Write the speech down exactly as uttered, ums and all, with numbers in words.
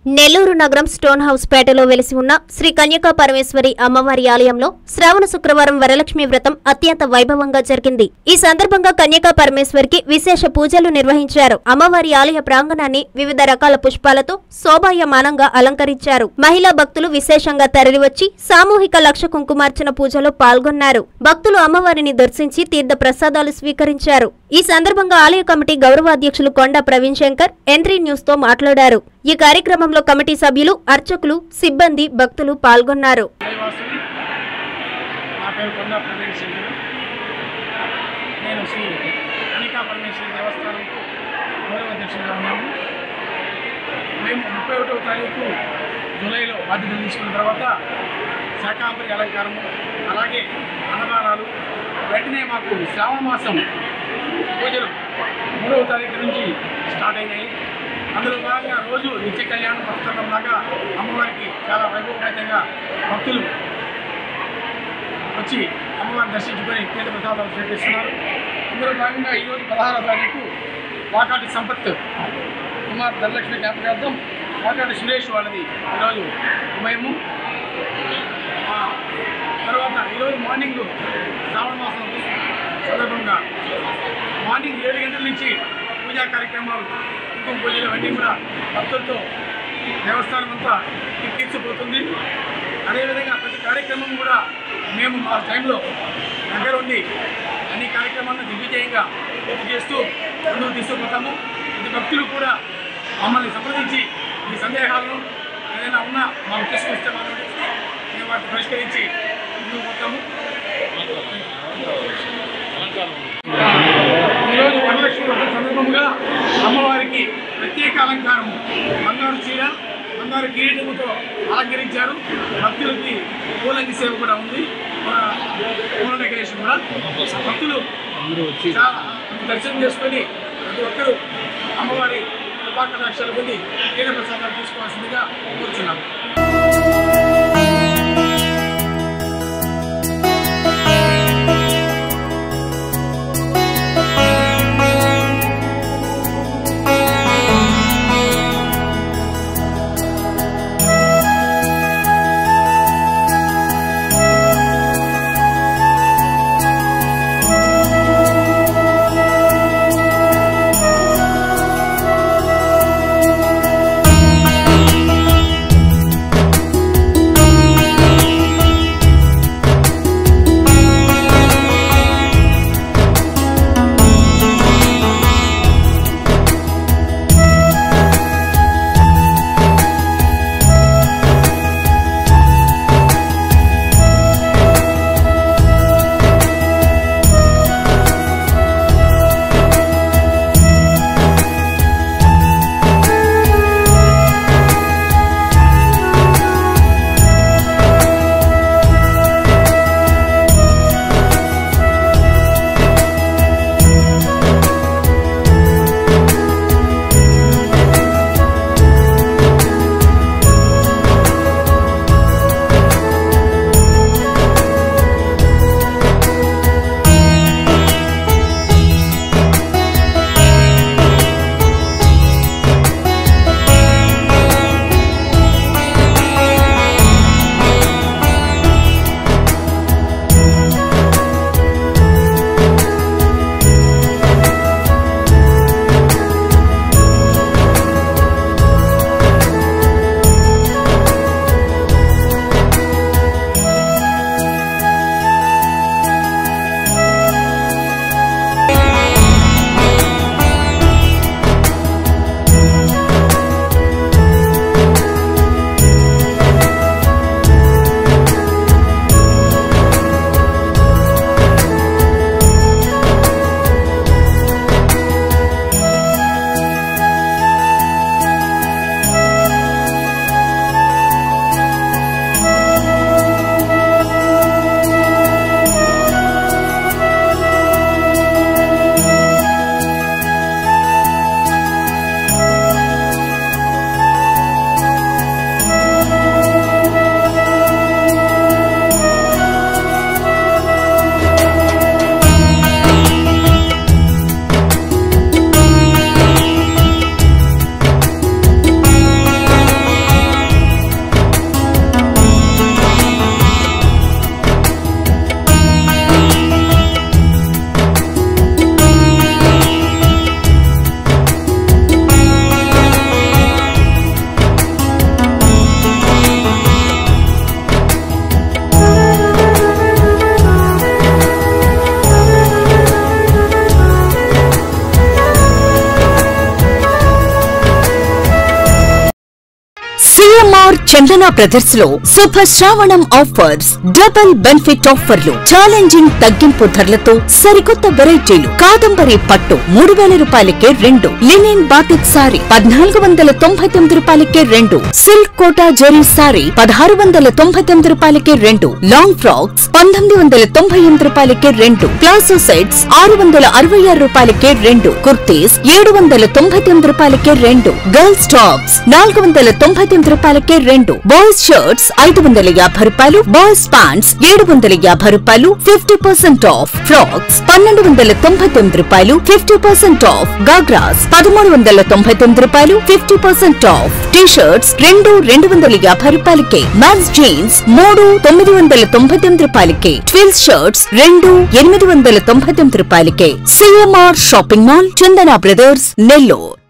నెల్లూరు నగరం stone house పేటలో వెలిసి ఉన్న శ్రీ కన్యకా పరమేశ్వరి అమ్మవారి ఆలయంలో శ్రావణ శుక్రవారం వరలక్ష్మి వ్రతం అత్యంత వైభవంగా జరిగింది. ఈ సందర్భంగా కన్యకా పరమేశ్వరికి విశేష పూజలు నిర్వహించారు. అమ్మవారి ఆలయ ప్రాంగణాన్ని వివిధ రకాల పుష్పాలతో శోభాయమానంగా అలంకరించారు. మహిళా భక్తులు విశేషంగా తరలివచ్చి సామూహిక లక్ష కుంకుమార్చన పూజలో పాల్గొన్నారు. భక్తులు అమ్మవారిని దర్శించి తీర్థ ప్రసాదాలు స్వీకరించారు. ఈ సందర్భంగా ఆలయ కమిటీ గౌరవ అధ్యక్షులు కొండ ప్రవీణ్ శంకర్ ఎంత్రీ న్యూస్ తో మాట్లాడారు. ఈ కార్యక్రమంలో కమిటీ సభ్యులు, అర్చకులు, సిబ్బంది, భక్తులు పాల్గొన్నారు. మేము ముప్పై ఒకటవ తారీఖు జూలైలో బాధ్యతలు తీసుకున్న తర్వాత శాకాంబరి అలంకారము, అలాగే అన్నదానాలు, వెంటనే మాకు శ్రావణ మాసం పూజలు మూడవ తారీఖు నుంచి స్టార్ట్ అయినాయి. అందులో భాగంగా రోజు నిత్య కళ్యాణం పుస్తకం లాగా అమ్మవారికి చాలా వైభవపేతంగా భక్తులు వచ్చి అమ్మవారిని దర్శించుకొని తీర్థ ప్రసాదాలు స్వీకరిస్తున్నారు. అందులో భాగంగా ఈరోజు పదహారవ తారీఖు వాకాటి సంపత్ కుమార్ ధనలక్ష్మి జ్ఞాపకార్థం వాకాటి సురేష్ వాళ్ళది ఈరోజు ఉభయము. తర్వాత ఈరోజు మార్నింగ్ శ్రావణ మాసం సందర్భంగా మార్నింగ్ ఏడు గంటల నుంచి పూజా కార్యక్రమాలు, కుంకుమ పూజలు అన్నీ కూడా భక్తులతో దేవస్థానం అంతా తీర్చిపోతుంది. అదేవిధంగా ప్రతి కార్యక్రమం కూడా మేము మా టైంలో దగ్గర ఉండి అన్ని కార్యక్రమాలను దిగ్విజయంగా పూర్తి చేస్తూ ముందుకు తీసుకుపోతాము. ప్రతి భక్తులు కూడా మమ్మల్ని సంప్రదించి ఈ సందేహాలను ఏదైనా ఉన్నా మాకు తీసుకొస్తే మాకు మేము వాటిని పరిష్కరించి ముందుకు పోతాము. ఈరోజు వరలక్ష్మి వ్రతం సందర్భంగా అమ్మవారికి ప్రత్యేక అలంకారము, బంగారు చీర, బంగారు కిరీటముతో అలంకరించారు. భక్తులకి పూలంగి సేవ కూడా ఉంది, పూల డెకరేషన్ కూడా. భక్తులు చాలా దర్శనం చేసుకొని ప్రతి ఒక్కరూ అమ్మవారి కృపాకటాక్షాలు పొంది తీర్థ ప్రసాదాలు తీసుకోవాల్సిందిగా కోరుచున్నాము. సిఎంఆర్ చందన బ్రదర్స్ లో శుభ శ్రావణం ఆఫర్స్, డబుల్ బెనిఫిట్ ఆఫర్లు, ఛాలెంజింగ్ తగ్గింపు ధరలతో సరికొత్త వెరైటీలు. కాదంబరి పట్టు మూడు వేల రూపాయలకే రెండు, లినిన్ బాటిక్ సారీ పద్నాలుగు వందల తొంభై తొమ్మిది రూపాయలకే రెండు, సిల్క్ కోటా జెరీ సారీ పదహారు వందల తొంభై తొమ్మిది రూపాయలకే రెండు, లాంగ్ ఫ్రాక్స్ పంతొమ్మిది వందల తొంభై ఎనిమిది రూపాయలకే రెండు, ప్లాజో సెట్స్ ఆరు వందల అరవై ఆరు రూపాయలకే రెండు, కుర్తీస్ ఏడు వందల తొంభై తొమ్మిది రూపాయలకే రెండు, గర్ల్స్ టాప్స్ నాలుగు వందల తొంభై తొమ్మిది రూపాయలకే రెండు, బాయ్స్ షర్ట్స్ ఐదు వందల యాభై రూపాయలు, బాయ్స్ ప్యాంట్స్ ఏడు వందల యాభై రూపాయలు, ఫిఫ్టీ పర్సెంట్ ఆఫ్. ఫ్రాక్స్ పన్నెండు వందల తొంభై తొమ్మిది రూపాయలు, ఫిఫ్టీ పర్సెంట్ ఆఫ్. గాగ్రాస్ పదమూడు వందల తొంభై తొమ్మిది రూపాయలు, fifty percent off. T shirts రెండు రెండు వందల యాభై రూపాయలకే, మ్యాన్స్ జీన్స్ మూడు తొమ్మిది వందల తొంభై తొమ్మిది రూపాయలకే, ట్విల్స్ షర్ట్స్ రెండు ఎనిమిది వందల తొంభై తొమ్మిది రూపాయలకే. CMR shopping mall, Chandana brothers, Nellore.